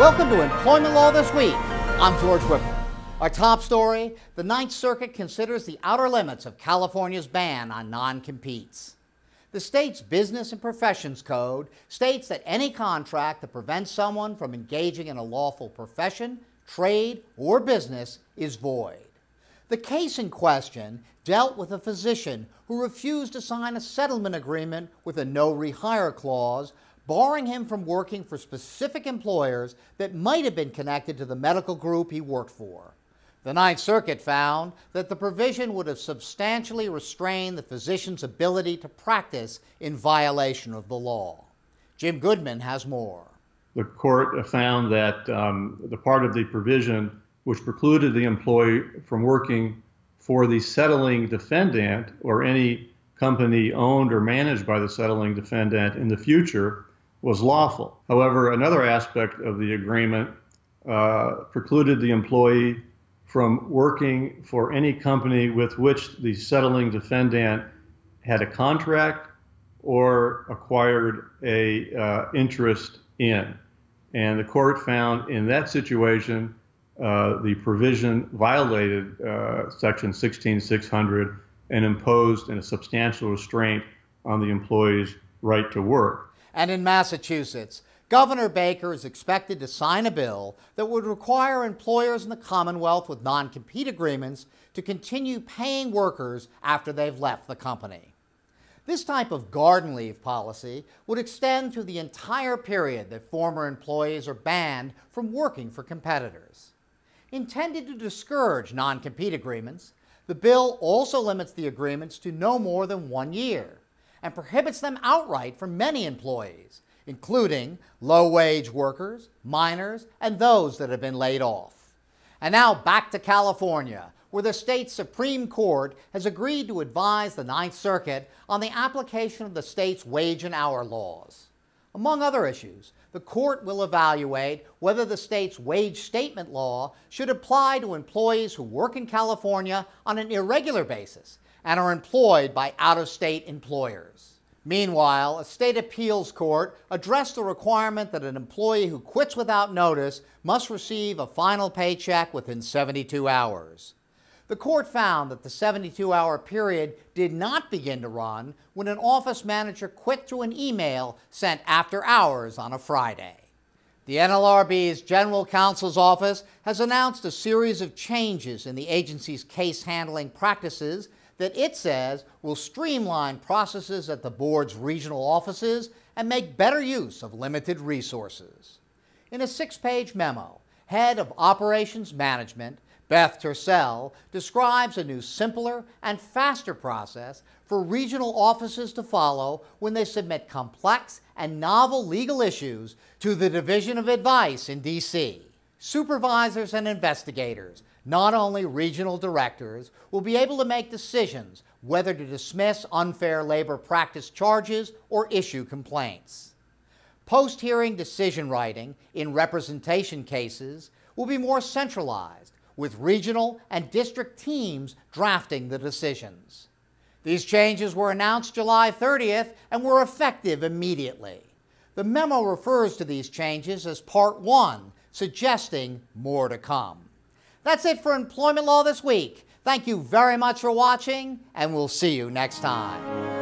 Welcome to Employment Law This Week. I'm George Whipple. Our top story, the Ninth Circuit considers the outer limits of California's ban on non-competes. The state's Business and Professions Code states that any contract that prevents someone from engaging in a lawful profession, trade, or business is void. The case in question dealt with a physician who refused to sign a settlement agreement with a no-rehire clause, barring him from working for specific employers that might have been connected to the medical group he worked for. The Ninth Circuit found that the provision would have substantially restrained the physician's ability to practice in violation of the law. Jim Goodman has more. The court found that the part of the provision which precluded the employee from working for the settling defendant or any company owned or managed by the settling defendant in the future was lawful. However, another aspect of the agreement precluded the employee from working for any company with which the settling defendant had a contract or acquired a interest in. And the court found in that situation the provision violated Section 16600 and imposed a substantial restraint on the employee's right to work. And in Massachusetts, Governor Baker is expected to sign a bill that would require employers in the Commonwealth with non-compete agreements to continue paying workers after they've left the company. This type of garden leave policy would extend to the entire period that former employees are banned from working for competitors. Intended to discourage non-compete agreements, the bill also limits the agreements to no more than 1 year and prohibits them outright for many employees, including low-wage workers, minors, and those that have been laid off. And now back to California, where the state Supreme Court has agreed to advise the Ninth Circuit on the application of the state's wage and hour laws. Among other issues, the court will evaluate whether the state's wage statement law should apply to employees who work in California on an irregular basis and are employed by out-of-state employers. Meanwhile, a state appeals court addressed the requirement that an employee who quits without notice must receive a final paycheck within 72 hours. The court found that the 72-hour period did not begin to run when an office manager quit through an email sent after hours on a Friday. The NLRB's General Counsel's Office has announced a series of changes in the agency's case handling practices that it says will streamline processes at the board's regional offices and make better use of limited resources. In a 6-page memo, Head of Operations Management, Beth Tercel, describes a new simpler and faster process for regional offices to follow when they submit complex and novel legal issues to the Division of Advice in D.C. Supervisors and investigators, not only regional directors, will be able to make decisions whether to dismiss unfair labor practice charges or issue complaints. Post-hearing decision writing in representation cases will be more centralized, with regional and district teams drafting the decisions. These changes were announced July 30th and were effective immediately. The memo refers to these changes as Part 1, suggesting more to come. That's it for Employment Law This Week. Thank you very much for watching, and we'll see you next time.